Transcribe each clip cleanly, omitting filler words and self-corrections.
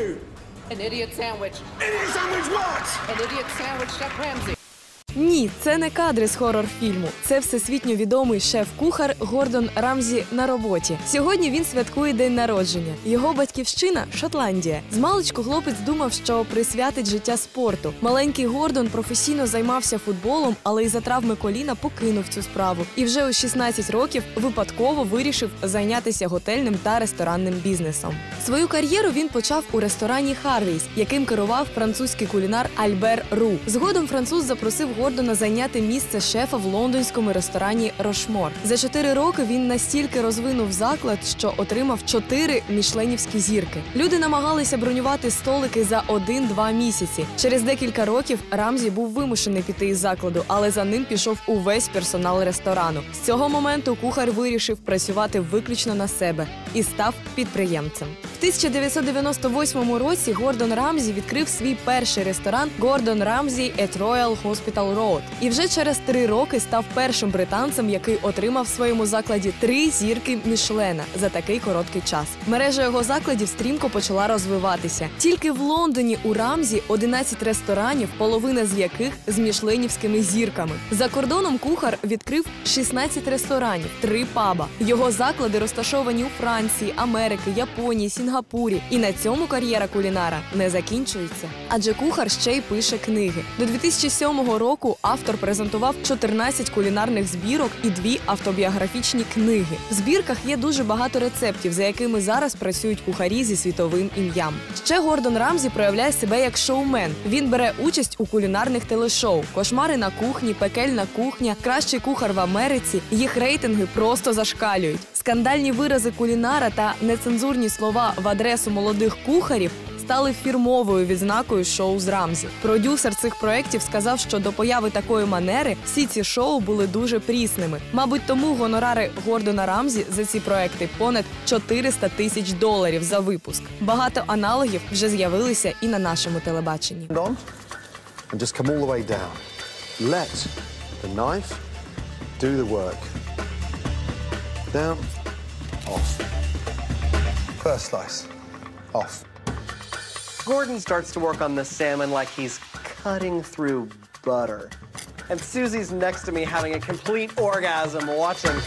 menu? An idiot sandwich. Idiot sandwich what? An idiot sandwich, Chef Ramsay. Ні, це не кадри з хорор-фільму. Це всесвітньо відомий шеф-кухар Гордон Рамзі на роботі. Сьогодні він святкує день народження. Його батьківщина – Шотландія. Змалечку хлопець думав, що присвятить життя спорту. Маленький Гордон професійно займався футболом, але із-за травми коліна покинув цю справу. І вже у 16 років випадково вирішив зайнятися готельним та ресторанним бізнесом. Свою кар'єру він почав у ресторані «Харвейс», яким керував французький кулінар Альбер Ру. Згодом француз запросив Гордона зайняти місце шефа в лондонському ресторані «Рошмор». За 4 роки він настільки розвинув заклад, що отримав 4 мішленівські зірки. Люди намагалися бронювати столики за 1-2 місяці. Через декілька років Рамзі був вимушений піти із закладу, але за ним пішов увесь персонал ресторану. З цього моменту кухар вирішив працювати виключно на себе і став підприємцем. В 1998 році Гордон Рамзі відкрив свій перший ресторан «Гордон Рамзі at Royal Hospital Road». І вже через 3 роки став першим британцем, який отримав в своєму закладі 3 зірки Мішлена за такий короткий час. Мережа його закладів стрімко почала розвиватися. Тільки в Лондоні у Рамзі 11 ресторанів, половина з яких з мішленівськими зірками. За кордоном кухар відкрив 16 ресторанів, 3 паба. Його заклади розташовані у Франції, Америки, Японії, Сінгапурі. І на цьому кар'єра кулінара не закінчується. Адже кухар ще й пише книги. До 2007 року автор презентував 14 кулінарних збірок і 2 автобіографічні книги. В збірках є дуже багато рецептів, за якими зараз працюють кухарі зі світовим ім'ям. Ще Гордон Рамзі проявляє себе як шоумен. Він бере участь у кулінарних телешоу «Кошмари на кухні», «Пекельна кухня», «Кращий кухар в Америці». Їх рейтинги просто зашкалюють. Скандальні вирази кулінара та нецензурні слова в адресу молодих кухарів стали фірмовою відзнакою шоу з Рамзі. Продюсер цих проєктів сказав, що до появи такої манери всі ці шоу були дуже прісними. Мабуть, тому гонорари Гордона Рамзі за ці проєкти понад $400 тисяч за випуск. Багато аналогів вже з'явилися і на нашому телебаченні. Down, off. First slice, off. Gordon starts to work on the salmon like he's cutting through butter. And Susie's next to me having a complete orgasm watching.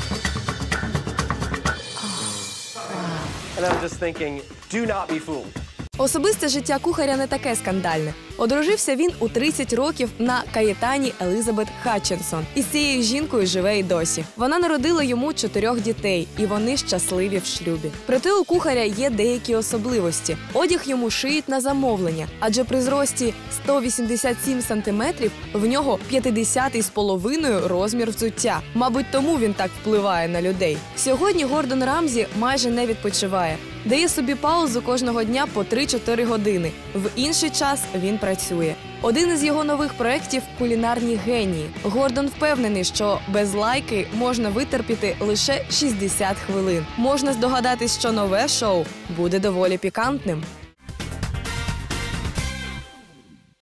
And I'm just thinking, do not be fooled. Особисте життя кухаря не таке скандальне. Одружився він у 30 років на Каєтані Елізабет Хатчинсон. І з цією жінкою живе й досі. Вона народила йому 4 дітей, і вони щасливі в шлюбі. Проте у кухаря є деякі особливості. Одяг йому шиють на замовлення, адже при зрості 187 сантиметрів в нього 50,5 розмір взуття. Мабуть, тому він так впливає на людей. Сьогодні Гордон Рамзі майже не відпочиває. Дає собі паузу кожного дня по 3-4 години. В інший час він працює. Один із його нових проєктів – «Кулінарні генії». Гордон впевнений, що без лайки можна витерпіти лише 60 хвилин. Можна здогадатись, що нове шоу буде доволі пікантним.